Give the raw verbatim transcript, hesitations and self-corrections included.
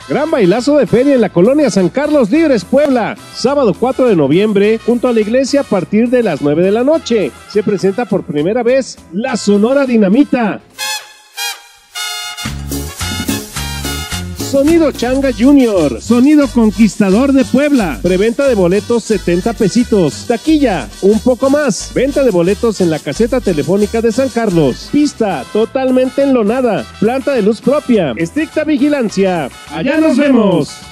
Gran bailazo de feria en la colonia San Carlos Libres, Puebla. Sábado cuatro de noviembre, junto a la iglesia a partir de las nueve de la noche. Se presenta por primera vez la Sonora Dinamita. Sonido Changa Junior, Sonido Conquistador de Puebla. Preventa de boletos setenta pesitos. Taquilla, un poco más. Venta de boletos en la caseta telefónica de San Carlos. Pista totalmente enlonada. Planta de luz propia. Estricta vigilancia. Allá nos vemos.